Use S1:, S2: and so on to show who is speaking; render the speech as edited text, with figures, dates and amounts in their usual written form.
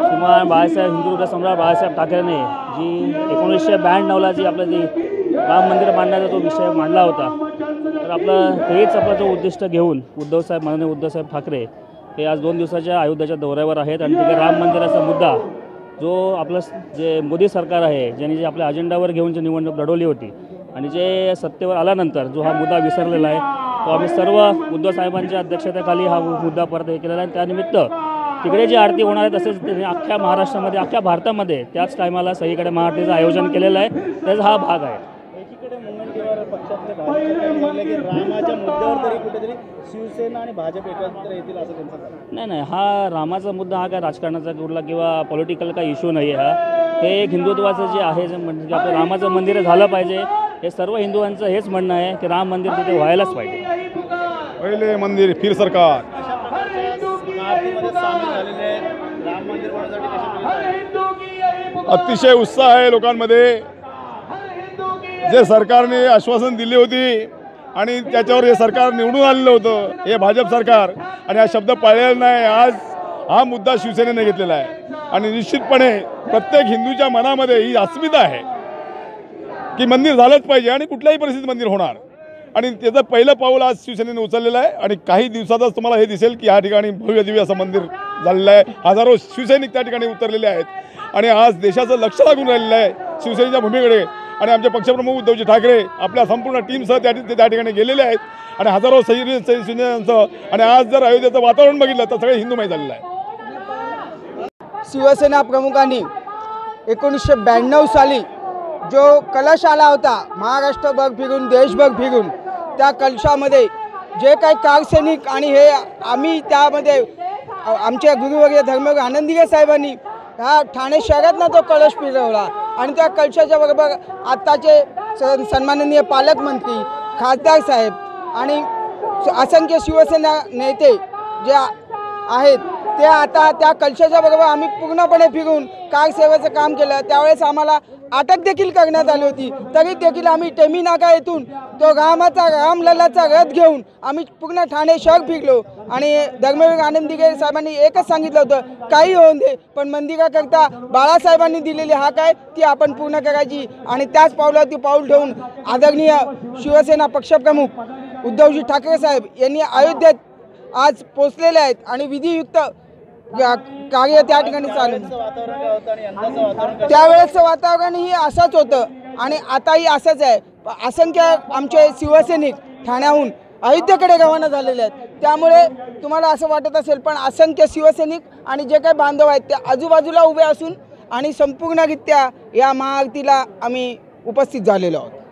S1: श्रीमान बाळासाहेब हिंदुत्व सम्राट बाळासाहेब ठाकरेने जी 1992ला जी आपलं जी राम मंदिर बांधण्याचा जो विषय मांडला होता, तर हेच आपला जो उद्दिष्ट घेऊन माननीय उद्धवसाहेब ठाकरे हे आज 2 दिवसाच्या अयोध्येच्या दौऱ्यावर आहेत आणि तिथे राम मंदिराचा मुद्दा जो आपलं जे मोदी सरकार आहे ज्यांनी जे आपल्या अजेंडावर घेऊन जी निवडणूक लढवली होती आणि जे सत्तेवर आल्यानंतर जो हा मुद्दा विसरलेला आहे, तो आम्ही सर्व उद्धव साहेबांच्या अध्यक्षतेखाली हा मुद्दा परत हे केलेला आहे। त्यानिमित्त तिकडे जी आरती होणार आहे तसेच त्यांनी अख्ख्या महाराष्ट्रामध्ये अख्ख्या भारतामध्ये त्याच टायमाला सगळीकडे महाआरतीचं आयोजन केलेलं आहे, त्याचा हा भाग आहे।
S2: एकीकडे मुनगंटीवार पक्षातले भाजपचे म्हणले की रामाच्या मुद्द्यावर तरी कुठेतरी शिवसेना आणि भाजप एकत्र येतील असं त्यांचं म्हणणं
S1: नाही, हा रामाचा मुद्दा हा काय राजकारणाचा कुठला किंवा पॉलिटिकल काही इश्यू नाही आहे। हे एक हिंदुत्वाचं जे आहे जे म्हणजे आपलं रामाचं मंदिर झालं पाहिजे, हे सर्व हिंदुआंचं हेच म्हणणं आहे की राम मंदिर तिथे व्हायलाच पाहिजे।
S3: पहिले मंदिर फिर सरकार
S2: अशा प्रकारच्या आरतीमध्ये सामील झालेले आहेत। राम मंदिर बनवण्यासाठी
S3: अतिशय उत्साह आहे लोकांमध्ये। जे सरकारने आश्वासन दिली होती आणि त्याच्यावर हे सरकार निवडून आलेलं होतं, हे भाजप सरकार, आणि हा शब्द पाळलेला नाही। आज हा मुद्दा शिवसेनेने घेतलेला आहे आणि निश्चितपणे प्रत्येक हिंदूच्या मनामध्ये ही अस्मिता आहे की मंदिर झालंच पाहिजे आणि कुठल्याही परिस्थितीत मंदिर होणार, आणि त्याचं पहिलं पाऊल आज शिवसेनेने उचललेलं आहे। आणि काही दिवसातच तुम्हाला हे दिसेल की या ठिकाणी भव्य दिव्य असं मंदिर झालेलं आहे। हजारो शिवसैनिक त्या ठिकाणी उतरलेले आहेत आणि आज देशाचं लक्ष लागून राहिलेलं आहे शिवसेनेच्या भूमीकडे। आणि आमचे पक्षप्रमुख उद्धवजी ठाकरे आपल्या संपूर्ण टीमसह त्या ठिकाणी गेलेले आहेत आणि हजारो सैनिकांचं, आणि आज जर अयोध्येचं वातावरण बघितलं तर सगळे हिंदूमय झालेलं आहे।
S4: शिवसेना प्रमुखांनी 1992 साली जो कलश आला होता महाराष्ट्रभर फिरून देशभर फिरून, त्या कलशामध्ये जे काही कारसैनिक आणि हे आम्ही त्यामध्ये आमच्या गुरुवर्य धर्मवीर आनंदीगे साहेबांनी ह्या ठाणे शहरातनं तो कलश फिरवला आणि त्या कलशाच्या बरोबर आत्ताचे सन्माननीय पालकमंत्री खासदार साहेब आणि असंख्य शिवसेना नेते जे आहेत ते आता त्या कलशाच्या बरोबर आम्ही पूर्णपणे फिरून कारसेवेचं काम केलं। त्यावेळेस आम्हाला अटक देखील करण्यात आली होती, तरी देखील आम्ही टेमी नाका येथून तो रामलल्लाचा रथ घेऊन आम्ही पूर्ण ठाणे शहर फिरलो आणि धर्मवीर आनंदीगे साहेबांनी एकच सांगितलं होतं, काही होऊन दे पण मंदिराकरता बाळासाहेबांनी दिलेली हाक आहे ती आपण पूर्ण करायची। आणि त्याच पावलावरती पाऊल ठेवून आदरणीय शिवसेना पक्षप्रमुख उद्धवजी ठाकरे साहेब यांनी अयोध्येत आज पोचलेले आहेत आणि विधियुक्त कार्य त्या ठिकाणी चालू। त्यावेळेसचं वातावरणही असंच होतं आणि आताही असंच आहे। असंख्य आमचे शिवसैनिक ठाण्याहून अयोध्येकडे रवाना झालेले आहेत, त्यामुळे तुम्हाला असं वाटत असेल पण असंख्य शिवसैनिक आणि जे काही बांधव आहेत ते आजूबाजूला उभे असून आणि संपूर्णरित्या या महाआरतीला आम्ही उपस्थित झालेलो आहोत।